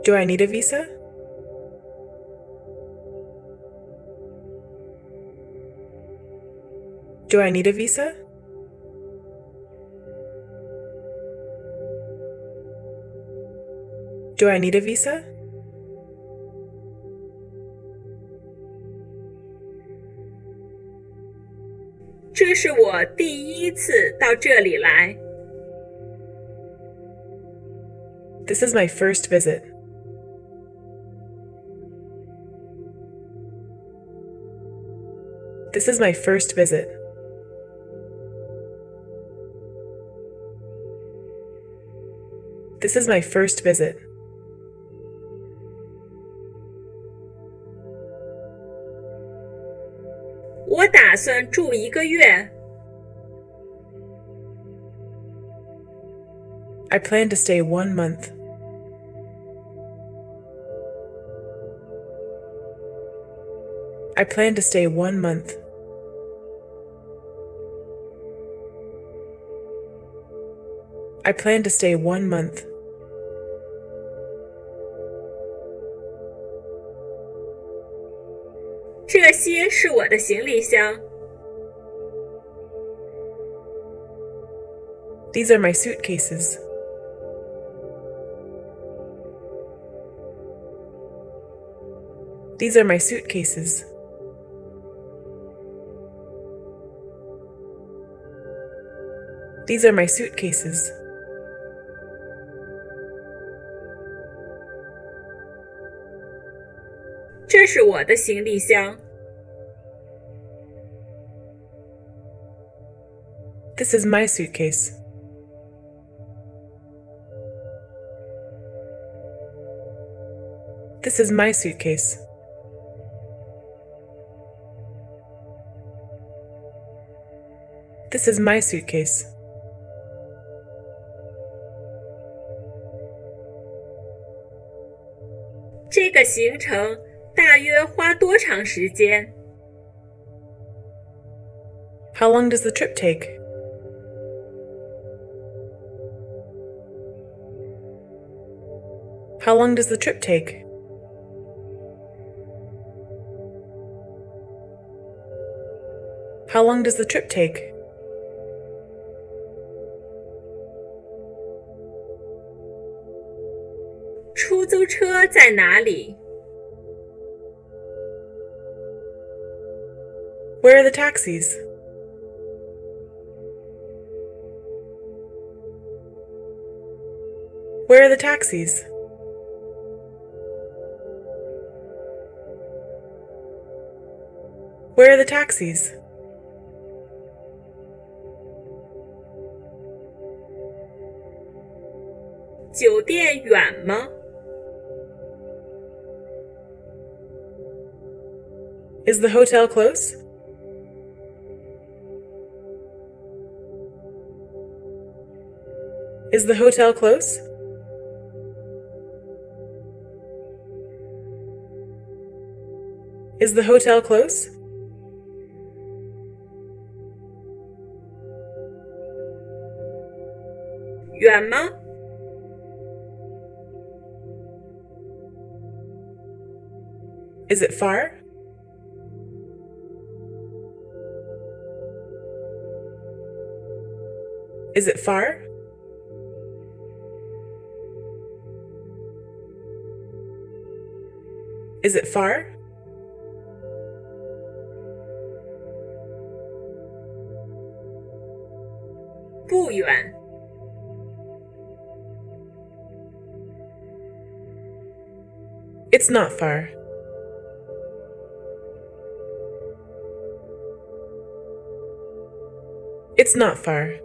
Do I need a visa? Do I need a visa? Do I need a visa? 这是我第一次到这里来。 This is my first visit. This is my first visit. This is my first visit. 我打算住1个月。 I plan to stay 1 month. I plan to stay 1 month. I plan to stay 1 month. 这些是我的行李箱。 These are my suitcases. These are my suitcases. These are my suitcases. 这是我的行李箱。 This is my suitcase. This is my suitcase. This is my suitcase. 这个行程大约花多长时间？ How long does the trip take? How long does the trip take? How long does the trip take? 出租车在哪里？ Where are the taxis? Where are the taxis? Where are the taxis? 酒店远吗？ Is the hotel close? Is the hotel close? Is the hotel close? 远吗？ Is it far? Is it far? Is it far? 不远。 It's not far. It's not far.